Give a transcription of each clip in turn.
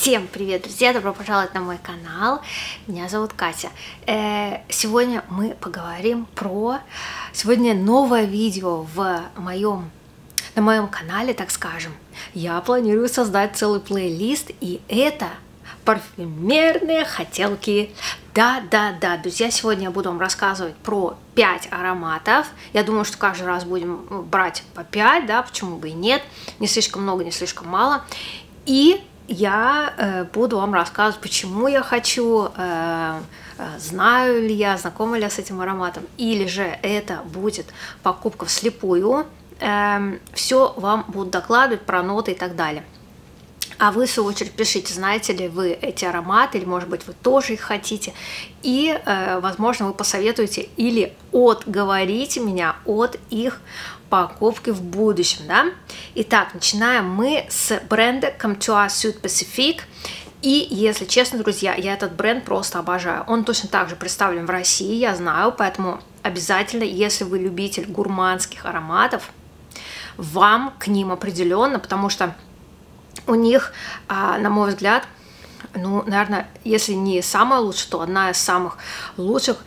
Всем привет, друзья! Добро пожаловать на мой канал. Меня зовут Катя. Сегодня мы поговорим про... Сегодня новое видео на моем канале, так скажем. Я планирую создать целый плейлист, и это парфюмерные хотелки. Да, друзья, сегодня я буду вам рассказывать про 5 ароматов. Я думаю, что каждый раз будем брать по 5, да, почему бы и нет. Не слишком много, не слишком мало. И я буду вам рассказывать, почему я хочу, знаю ли я, знакома ли я с этим ароматом, или же это будет покупка вслепую. Все вам будут докладывать про ноты и так далее. А вы, в свою очередь, пишите, знаете ли вы эти ароматы, или, может быть, вы тоже их хотите. И, возможно, вы посоветуете или отговорите меня от их покупки в будущем, да? Итак, начинаем мы с бренда Comme Sud Pacifique. И, если честно, друзья, я этот бренд просто обожаю. Он точно так же представлен в России, я знаю, поэтому обязательно, если вы любитель гурманских ароматов, вам к ним определенно, потому что у них, на мой взгляд, ну, наверное, если не самая лучшая, то одна из самых лучших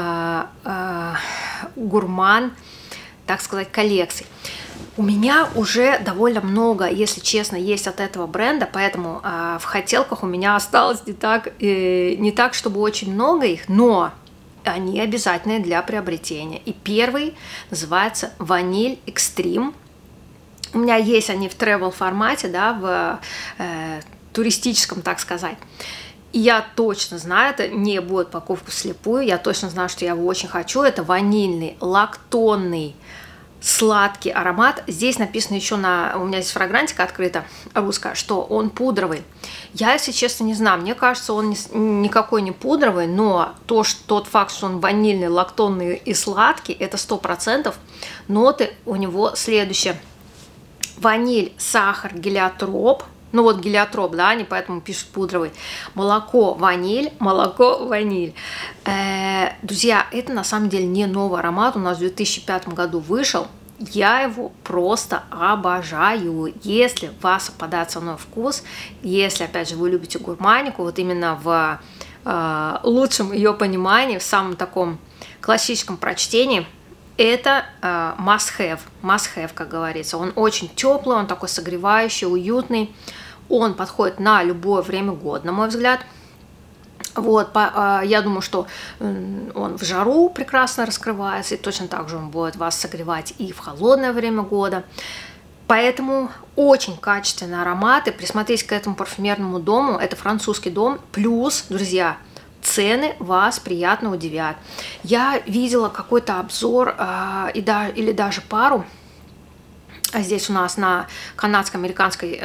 гурман, так сказать, коллекций. У меня уже довольно много, если честно, есть от этого бренда, поэтому в хотелках у меня осталось не так, чтобы очень много их, но они обязательные для приобретения. И первый называется Vanille Extreme. У меня есть они в travel формате, да, в туристическом, так сказать. И я точно знаю, это не будет покупка вслепую, я точно знаю, что я его очень хочу. Это ванильный, лактонный, сладкий аромат. Здесь написано еще у меня здесь фрагрантика открыта, русская, что он пудровый. Я, если честно, не знаю, мне кажется, он никакой не пудровый, но тот факт, что он ванильный, лактонный и сладкий, это 100%. Ноты у него следующие. Ваниль, сахар, гелиотроп. Ну вот гелиотроп, да, они поэтому пишут пудровый. Молоко, ваниль, молоко, ваниль. Друзья, это на самом деле не новый аромат. У нас в 2005 году вышел. Я его просто обожаю. Если вас совпадает со мной вкус, если, опять же, вы любите гурманику, вот именно в лучшем ее понимании, в самом таком классическом прочтении, это must-have, как говорится. Он очень теплый, он такой согревающий, уютный. Он подходит на любое время года, на мой взгляд. Вот, я думаю, что он в жару прекрасно раскрывается, и точно так же он будет вас согревать и в холодное время года. Поэтому очень качественные ароматы. Присмотритесь к этому парфюмерному дому. Это французский дом. Плюс, друзья, цены вас приятно удивят. Я видела какой-то обзор или даже пару. Здесь у нас на канадско-американской,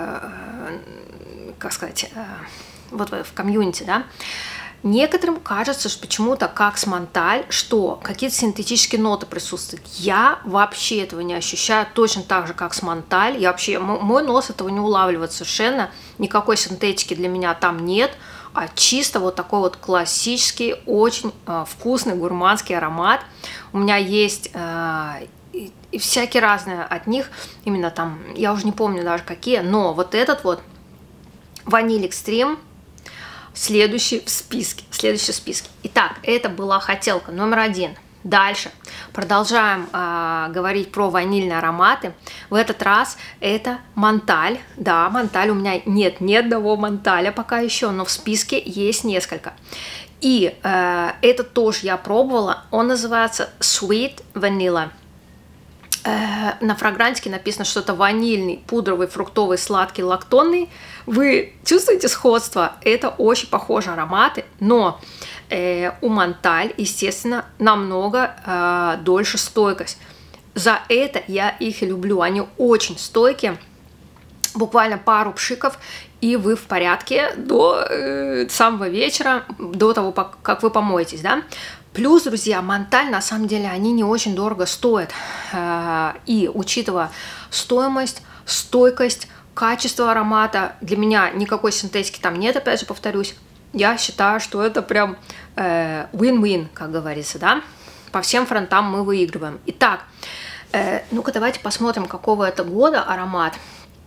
как сказать, вот в комьюнити, да. Некоторым кажется, что почему-то как с Монталь, что какие-то синтетические ноты присутствуют. Я вообще этого не ощущаю, точно так же, как с Монталь. Мой нос этого не улавливает совершенно. Никакой синтетики для меня там нет. А чисто вот такой вот классический, очень вкусный гурманский аромат. У меня есть и всякие разные от них, именно там, я уже не помню даже какие, но вот этот вот Vanille Extreme следующий в списке. Итак, это была хотелка номер 1. Дальше продолжаем говорить про ванильные ароматы. В этот раз это Монталь. Да, Монталь, у меня нет ни одного Монталя пока еще, но в списке есть несколько. И это тоже я пробовала. Он называется Sweet Vanilla. На фрагрантике написано, что это ванильный, пудровый, фруктовый, сладкий, лактонный. Вы чувствуете сходство? Это очень похожие ароматы, но у Монталь, естественно, намного дольше стойкость. За это я их и люблю. Они очень стойкие. Буквально пару пшиков, и вы в порядке до самого вечера, до того, как вы помоетесь, да? Плюс, друзья, Монталь, на самом деле, они не очень дорого стоят. И учитывая стоимость, стойкость, качество аромата, для меня никакой синтетики там нет, опять же повторюсь. Я считаю, что это прям win-win, как говорится, да? По всем фронтам мы выигрываем. Итак, ну-ка давайте посмотрим, какого это года аромат.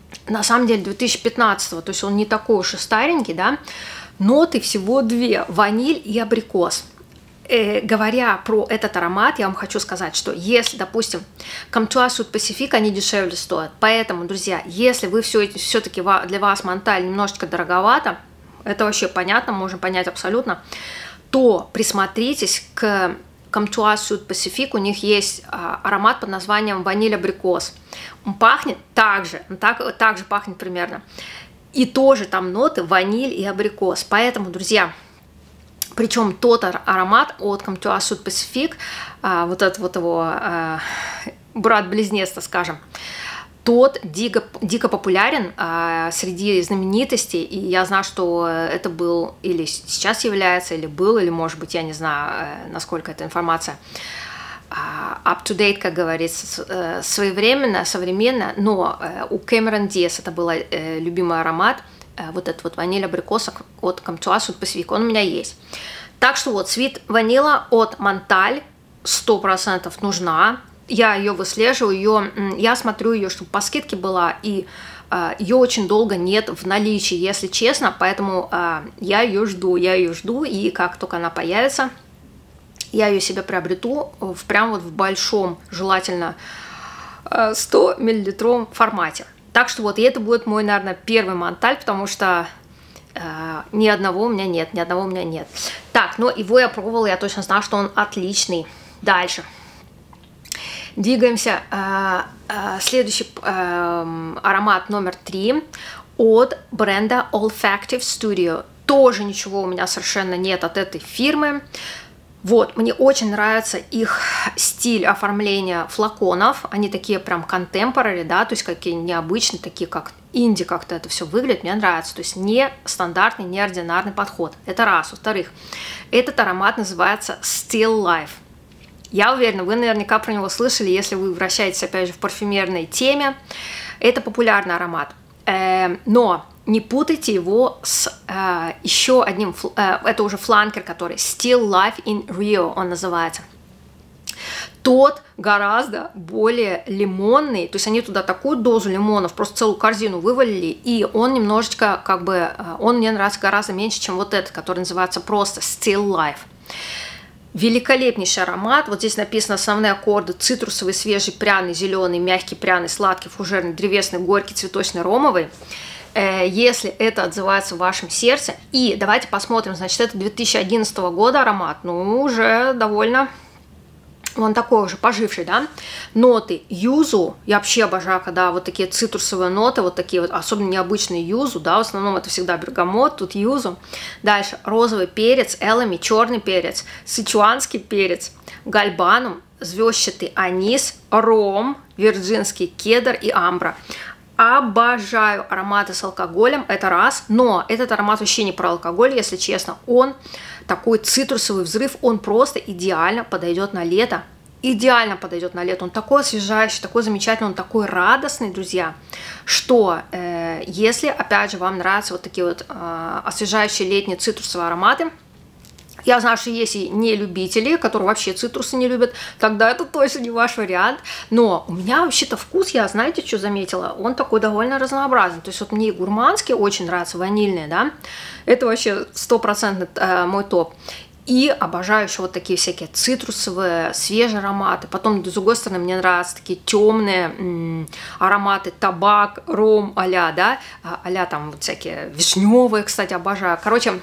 на самом деле 2015, то есть он не такой уж и старенький, да, ноты всего две, ваниль и абрикос. Говоря про этот аромат, я вам хочу сказать, что если, допустим, Comtois Sud Pacific, они дешевле стоят, поэтому, друзья, если вы все-таки для вас Монталь немножечко дороговато, это вообще понятно, можно понять абсолютно, то присмотритесь к Comtois Sud Pacific, у них есть аромат под названием ваниль-абрикос. Он пахнет так же пахнет примерно. И тоже там ноты ваниль и абрикос. Поэтому, друзья, причем тот аромат от Comtois Sud Pacific, вот этот вот его брат-близнец, так скажем, тот дико популярен среди знаменитостей, и я знаю, что это был или сейчас является, или был, или, может быть, я не знаю, насколько эта информация up-to-date, как говорится, своевременно, современно, но у Cameron Diaz это был любимый аромат, вот этот вот ваниль абрикоса от Comtois Sud Pacific, он у меня есть. Так что вот Sweet Vanilla от Монталь 100% нужна. Я ее выслеживаю, я смотрю ее, чтобы по скидке была, и ее очень долго нет в наличии, если честно, поэтому я ее жду, и как только она появится, я ее себе приобрету прям вот в большом, желательно 100 мл формате. Так что вот, и это будет мой, наверное, первый Монталь, потому что ни одного у меня нет, Так, но его я пробовала, я точно знаю, что он отличный. Дальше. Двигаемся. Следующий аромат номер 3 от бренда Olfactive Studio. Тоже ничего у меня совершенно нет от этой фирмы. Вот, мне очень нравится их стиль оформления флаконов. Они такие прям contemporary, да, то есть какие необычные, такие как инди, как-то это все выглядит. Мне нравится. То есть не стандартный, не ординарный подход. Это раз. Во-вторых, этот аромат называется Still Life. Я уверена, вы наверняка про него слышали, если вы вращаетесь, опять же, в парфюмерной теме. Это популярный аромат. Но не путайте его с еще одним, это уже фланкер, который Still Life in Rio, он называется. Тот гораздо более лимонный, то есть они туда такую дозу лимонов, просто целую корзину вывалили, и он немножечко, как бы, он мне нравится гораздо меньше, чем вот этот, который называется просто Still Life. Великолепнейший аромат. Вот здесь написано основные аккорды: цитрусовый, свежий, пряный, зеленый, мягкий, пряный, сладкий, фужерный, древесный, горький, цветочный, ромовый. Если это отзывается в вашем сердце. И давайте посмотрим, значит, это 2011 года аромат, ну, уже довольно, он такой уже поживший, да. Ноты юзу, я вообще обожаю, когда вот такие цитрусовые ноты, вот такие вот, особенно необычные юзу, да, в основном это всегда бергамот, тут юзу. Дальше розовый перец, элами, черный перец, сычуанский перец, гальбанум, звездчатый анис, ром, вирджинский кедр и амбра. Обожаю ароматы с алкоголем, это раз, но этот аромат вообще не про алкоголь, если честно. Он такой цитрусовый взрыв, он просто идеально подойдет на лето. Идеально подойдет на лето. Он такой освежающий, такой замечательный, он такой радостный, друзья, что если, опять же, вам нравятся вот такие вот освежающие летние цитрусовые ароматы, я знаю, что есть и не любители, которые вообще цитрусы не любят, тогда это точно не ваш вариант. Но у меня вообще-то вкус, я, знаете, что заметила? Он такой довольно разнообразный. То есть вот мне и гурманские очень нравятся, ванильные, да? Это вообще 100% мой топ. И обожаю еще вот такие всякие цитрусовые, свежие ароматы. Потом, с другой стороны, мне нравятся такие темные ароматы, табак, ром, а-ля, да? А-ля там вот всякие вишневые, кстати, обожаю. Короче,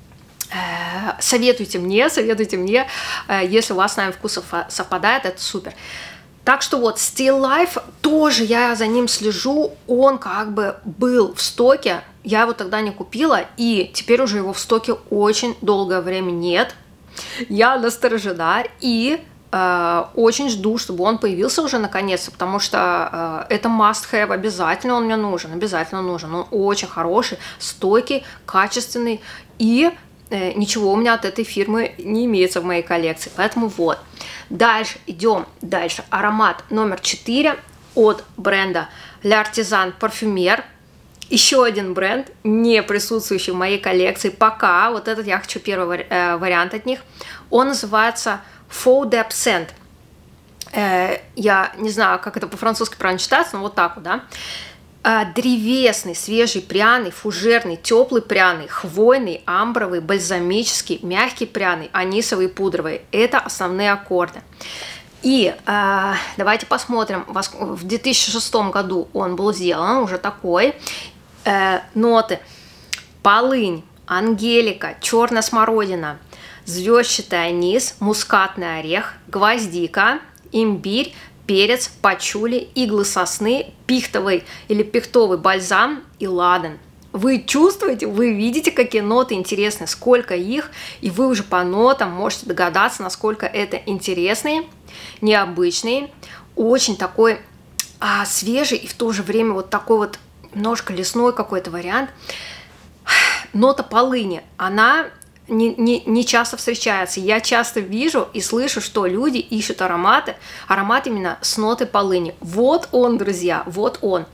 советуйте мне, если у вас с нами вкусов совпадает, это супер. Так что вот Still Life, тоже я за ним слежу, он как бы был в стоке, я его тогда не купила, и теперь уже его в стоке очень долгое время нет. Я насторожена и очень жду, чтобы он появился уже наконец-то, потому что это must-have, обязательно он мне нужен, он очень хороший, стойкий, качественный, и ничего у меня от этой фирмы не имеется в моей коллекции, поэтому вот. Дальше идем, аромат номер 4 от бренда L'Artisan Parfumer. Еще один бренд, не присутствующий в моей коллекции пока, вот этот я хочу первый вариант от них. Он называется Faux d'Absinthe. Я не знаю, как это по-французски правильно читается, но вот так вот, да. древесный, свежий, пряный, фужерный, теплый, пряный, хвойный, амбровый, бальзамический, мягкий, пряный, анисовый, пудровый. Это основные аккорды. И давайте посмотрим, в 2006 году он был сделан, уже такой. Ноты: полынь, ангелика, черная смородина, звездчатый анис, мускатный орех, гвоздика, имбирь, перец, пачули, иглы сосны, пихтовый или пихтовый бальзам и ладан. Вы чувствуете, вы видите, какие ноты интересные, сколько их, и вы уже по нотам можете догадаться, насколько это интересные, необычные, очень такой свежий и в то же время вот такой вот немножко лесной какой-то вариант. Нота полыни, она не часто встречается. Я часто вижу и слышу, что люди ищут аромат именно с нотой полыни. Вот он, друзья, вот он.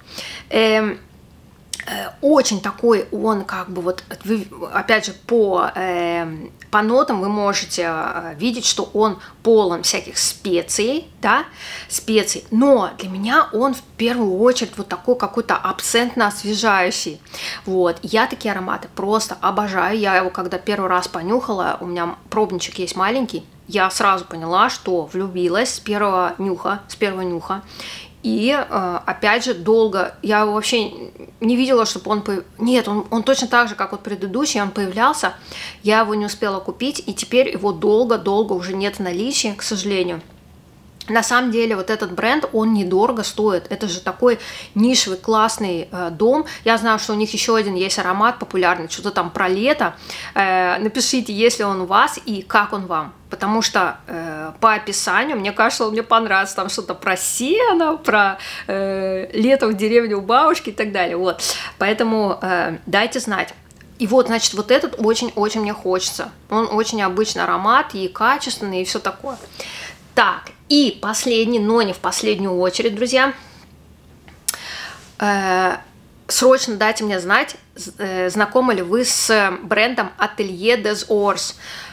Очень такой он, как бы вот, опять же, по нотам вы можете видеть, что он полон всяких специй, да, специй, но для меня он в первую очередь вот такой какой-то абсентно-освежающий. Вот, я такие ароматы просто обожаю. Я его когда первый раз понюхала, у меня пробничек есть маленький, я сразу поняла, что влюбилась с первого нюха. И, опять же, долго, я вообще не видела, чтобы он Нет, он точно так же, как вот предыдущий, он появлялся, я его не успела купить, и теперь его долго-долго уже нет в наличии, к сожалению. На самом деле, вот этот бренд, он недорого стоит. Это же такой нишевый, классный дом. Я знаю, что у них еще один есть аромат популярный, что-то там про лето. Напишите, если он у вас и как он вам. Потому что по описанию, мне кажется, он мне понравится. Там что-то про сено, про лето в деревне у бабушки и так далее. Вот. Поэтому дайте знать. И вот, значит, вот этот очень-очень мне хочется. Он очень необычный аромат и качественный, и все такое. Так, и последний, но не в последнюю очередь, друзья, срочно дайте мне знать, знакомы ли вы с брендом Atelier des Ors.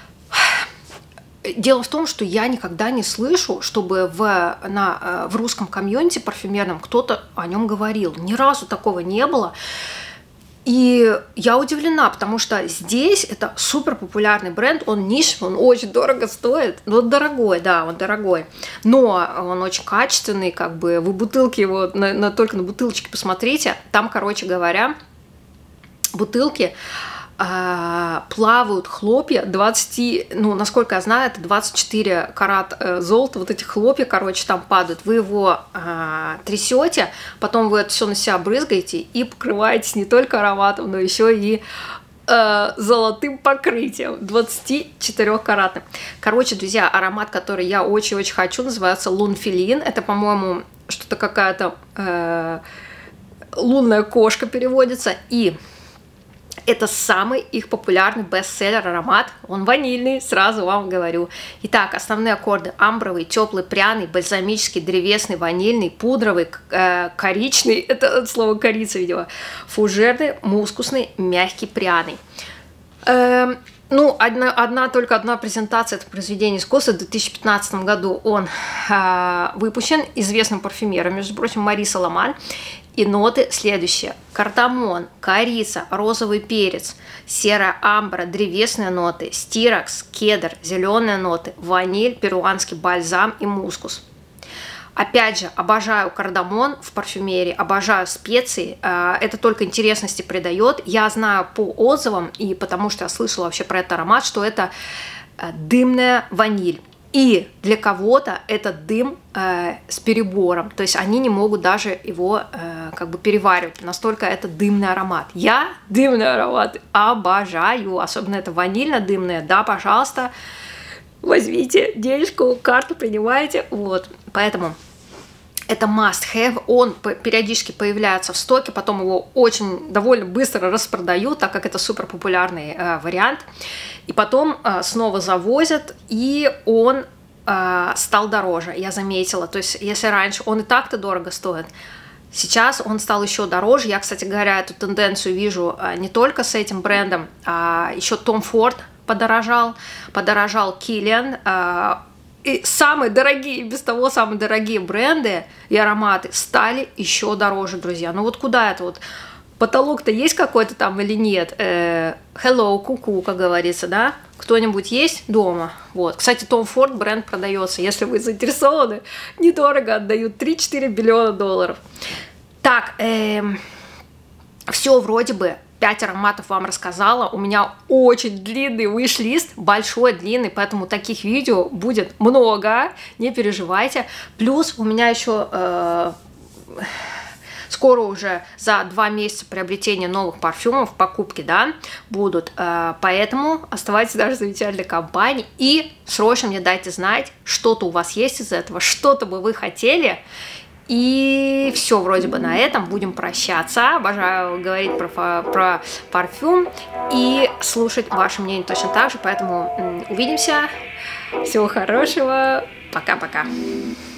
Дело в том, что я никогда не слышу, чтобы в русском комьюнити парфюмерном кто-то о нем говорил. Ни разу такого не было. И я удивлена, потому что здесь это супер популярный бренд, он нишевый, он очень дорого стоит, но он дорогой, да, он дорогой, но он очень качественный, как бы вы бутылки его, только на бутылочке посмотрите, там, короче говоря, бутылки плавают хлопья 20, ну, насколько я знаю, это 24 карат золота, вот эти хлопья, короче, там падают, вы его трясете, потом вы это все на себя брызгаете и покрываетесь не только ароматом, но еще и золотым покрытием, 24-каратным. Короче, друзья, аромат, который я очень-очень хочу, называется Лунфилин, это, по-моему, что-то какая-то лунная кошка переводится, и это самый их популярный бестселлер аромат. Он ванильный, сразу вам говорю. Итак, основные аккорды: амбровый, теплый, пряный, бальзамический, древесный, ванильный, пудровый, коричный, это от слова корица, видимо, фужерный, мускусный, мягкий, пряный. Ну, только одна презентация, это произведение искусства. В 2015 году он выпущен известным парфюмером, между прочим, Мари Соломан. И ноты следующие: кардамон, корица, розовый перец, серая амбра, древесные ноты, стирокс, кедр, зеленые ноты, ваниль, перуанский бальзам и мускус. Опять же, обожаю кардамон в парфюмерии, обожаю специи, это только интересности придает. Я знаю по отзывам, и потому что я слышала вообще про этот аромат, что это дымная ваниль. И для кого-то этот дым с перебором, то есть они не могут даже его как бы переваривать, настолько это дымный аромат. Я дымные ароматы обожаю, особенно это ванильно-дымные, да, пожалуйста, возьмите денежку, карту принимайте, вот, поэтому это must have, он периодически появляется в стоке, потом его очень довольно быстро распродают, так как это супер популярный вариант, и потом снова завозят, и он стал дороже, я заметила, то есть если раньше он и так-то дорого стоит, сейчас он стал еще дороже. Я, кстати говоря, эту тенденцию вижу не только с этим брендом, еще Том Форд подорожал Киллиан, И самые дорогие, без того самые дорогие бренды и ароматы стали еще дороже, друзья. Ну вот куда это вот? Потолок-то есть какой-то там или нет? Hello, куку, как говорится, да? Кто-нибудь есть дома? Вот. Кстати, Tom Ford бренд продается, если вы заинтересованы. Недорого отдают, 3-4 миллиона долларов. Так, все вроде бы. 5 ароматов вам рассказала. У меня очень длинный виш-лист, большой, длинный, поэтому таких видео будет много, не переживайте. Плюс у меня еще скоро уже за 2 месяца приобретения новых парфюмов, покупки, да, будут. Поэтому оставайтесь в нашей замечательной компании и срочно мне дайте знать, что-то у вас есть из этого, что-то бы вы хотели. И все, вроде бы на этом будем прощаться. Обожаю говорить про парфюм и слушать ваше мнение точно так же. Поэтому увидимся. Всего хорошего. Пока-пока.